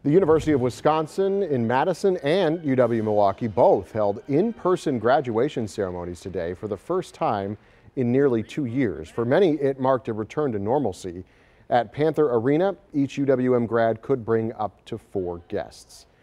The University of Wisconsin in Madison and UW-Milwaukee both held in-person graduation ceremonies today for the first time in nearly 2 years. For many, it marked a return to normalcy. At Panther Arena, each UWM grad could bring up to 4 guests.